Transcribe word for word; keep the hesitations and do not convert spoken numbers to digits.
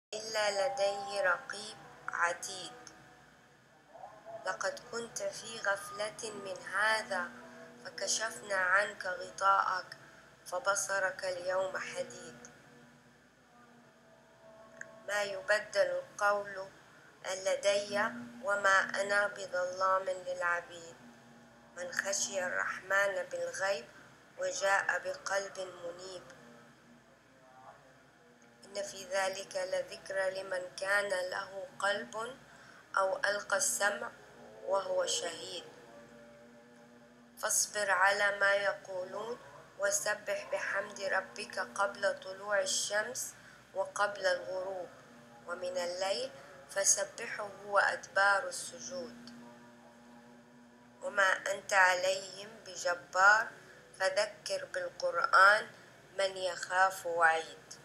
إلا لديه رقيب عتيد. لقد كنت في غفلة من هذا فكشفنا عنك غطاءك فبصرك اليوم حديد. ما يبدل القول لدي وما أنا بظلام للعبيد. من خشي الرحمن بالغيب وجاء بقلب منيب. إن في ذلك لذكرى لمن كان له قلب أو ألقى السمع وهو شهيد. فاصبر على ما يقولون وسبح بحمد ربك قبل طلوع الشمس وقبل الغروب ومن الليل فسبحه وأدبار السجود. وما أنت عليهم بجبار فذكر بالقرآن من يخاف وعيد.